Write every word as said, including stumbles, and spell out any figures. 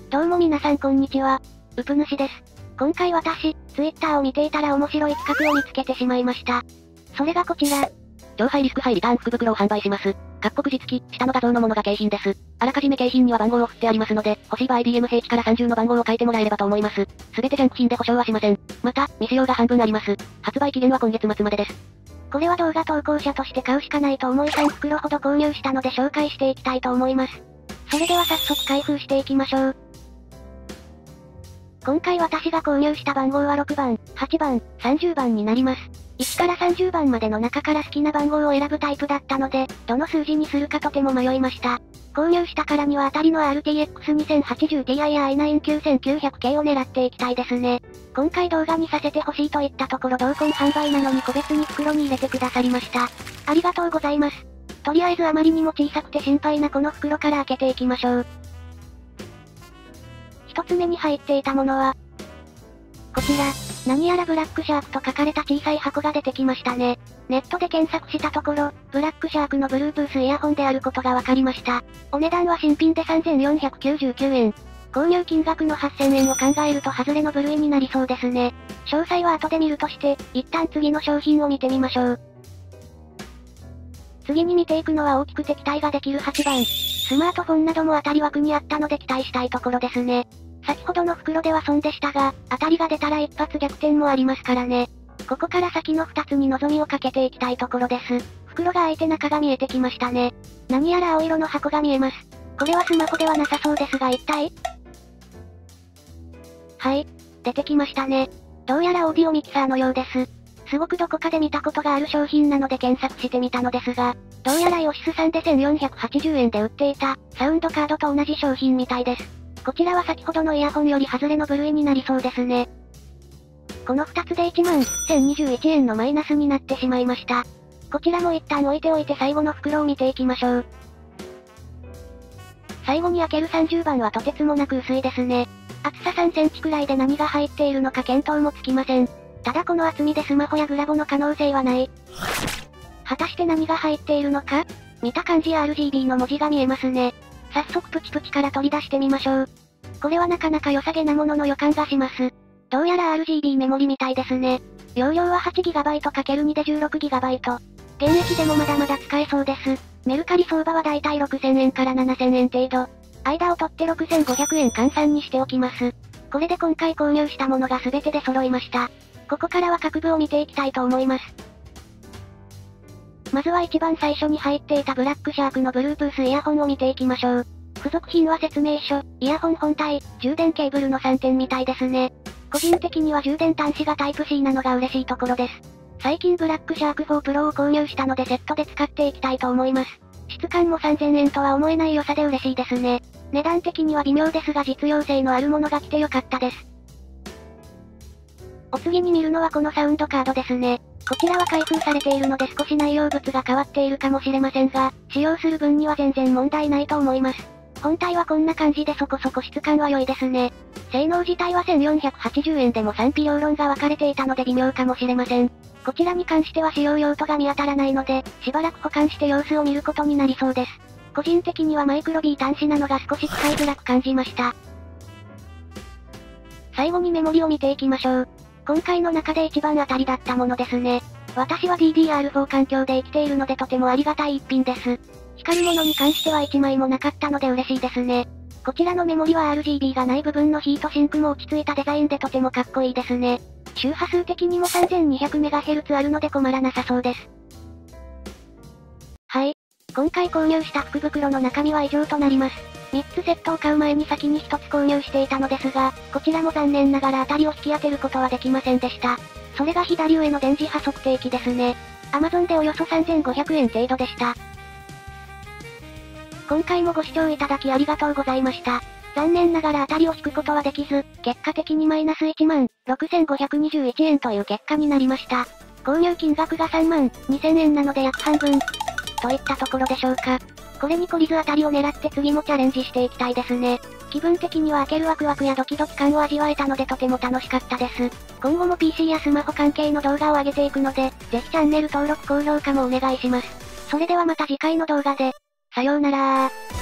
どうも皆さんこんにちは。うぷ主です。今回私、ツイッターを見ていたら面白い企画を見つけてしまいました。それがこちら。 超ハイリスクハイリターン福袋を販売します。各国実機、下の画像のものが景品です。あらかじめ景品には番号を振ってありますので、欲しい場合 ディーエム 兵器からさんじゅうの番号を書いてもらえればと思います。すべてジャンク品で保証はしません。また、未使用が半分あります。発売期限は今月末までです。 これは動画投稿者として買うしかないと思いさん袋ほど購入したので紹介していきたいと思います。それでは早速開封していきましょう。今回私が購入した番号はろくばん、はちばん、さんじゅうばんになります。いちからさんじゅうばんまでの中から好きな番号を選ぶタイプだったので、どの数字にするかとても迷いました。購入したからには当たりの アールティーエックスにせんはちじゅうティーアイ や アイナインきゅうせんきゅうひゃくケー を狙っていきたいですね。今回動画にさせてほしいと言ったところ同梱販売なのに個別に袋に入れてくださりました。ありがとうございます。とりあえずあまりにも小さくて心配なこの袋から開けていきましょう。一つ目に入っていたものは、こちら、何やらブラックシャークと書かれた小さい箱が出てきましたね。ネットで検索したところ、ブラックシャークの Bluetooth イヤホンであることが分かりました。お値段は新品でさんぜんよんひゃくきゅうじゅうきゅうえん。購入金額のはっせんえんを考えると外れの部類になりそうですね。詳細は後で見るとして、一旦次の商品を見てみましょう。次に見ていくのは大きくて期待ができるはちばん。スマートフォンなども当たり枠にあったので期待したいところですね。先ほどの袋では損でしたが、当たりが出たら一発逆転もありますからね。ここから先のふたつに望みをかけていきたいところです。袋が開いて中が見えてきましたね。何やら青色の箱が見えます。これはスマホではなさそうですが一体？はい。出てきましたね。どうやらオーディオミキサーのようです。すごくどこかで見たことがある商品なので検索してみたのですが、どうやらイオシスさんでせんよんひゃくはちじゅうえんで売っていた、サウンドカードと同じ商品みたいです。こちらは先ほどのイヤホンより外れの部類になりそうですね。このふたつでいちまんせんにじゅういちえんのマイナスになってしまいました。こちらも一旦置いておいて最後の袋を見ていきましょう。最後に開けるさんじゅうばんはとてつもなく薄いですね。厚ささんセンチくらいで何が入っているのか見当もつきません。ただこの厚みでスマホやグラボの可能性はない。果たして何が入っているのか？見た感じ アールジービー の文字が見えますね。早速プチプチから取り出してみましょう。これはなかなか良さげなものの予感がします。どうやら アールジービー メモリみたいですね。容量は はちギガバイトかけるに で じゅうろくギガバイト。現役でもまだまだ使えそうです。メルカリ相場はだいたいろくせんえんからななせんえん程度。間を取ってろくせんごひゃくえん換算にしておきます。これで今回購入したものが全てで揃いました。ここからは各部を見ていきたいと思います。まずは一番最初に入っていたブラックシャークの Bluetooth イヤホンを見ていきましょう。付属品は説明書、イヤホン本体、充電ケーブルのさんてんみたいですね。個人的には充電端子がタイプ C なのが嬉しいところです。最近ブラックシャークフォープロを購入したのでセットで使っていきたいと思います。質感もさんぜんえんとは思えない良さで嬉しいですね。値段的には微妙ですが実用性のあるものが来てよかったです。お次に見るのはこのサウンドカードですね。こちらは開封されているので少し内容物が変わっているかもしれませんが、使用する分には全然問題ないと思います。本体はこんな感じでそこそこ質感は良いですね。性能自体はせんよんひゃくはちじゅうえんでも賛否両論が分かれていたので微妙かもしれません。こちらに関しては使用用途が見当たらないので、しばらく保管して様子を見ることになりそうです。個人的にはマイクロ B 端子なのが少し使いづらく感じました。最後にメモリを見ていきましょう。今回の中で一番当たりだったものですね。私は ディーディーアールフォー 環境で生きているのでとてもありがたい一品です。光るものに関してはいちまいもなかったので嬉しいですね。こちらのメモリは アールジービー がない部分のヒートシンクも落ち着いたデザインでとてもかっこいいですね。周波数的にも さんぜんにひゃくメガヘルツ あるので困らなさそうです。はい。今回購入した福袋の中身は以上となります。みっつセットを買う前に先にひとつ購入していたのですが、こちらも残念ながら当たりを引き当てることはできませんでした。それが左上の電磁波測定器ですね。Amazon でおよそさんぜんごひゃくえん程度でした。今回もご視聴いただきありがとうございました。残念ながら当たりを引くことはできず、結果的にマイナスいちまんろくせんごひゃくにじゅういちえんという結果になりました。購入金額がさんまんにせんえんなので約半分。といったところでしょうか。これに懲りず当たりを狙って次もチャレンジしていきたいですね。気分的には開けるワクワクやドキドキ感を味わえたのでとても楽しかったです。今後も ピーシー やスマホ関係の動画を上げていくので、ぜひチャンネル登録高評価もお願いします。それではまた次回の動画で。さようならー。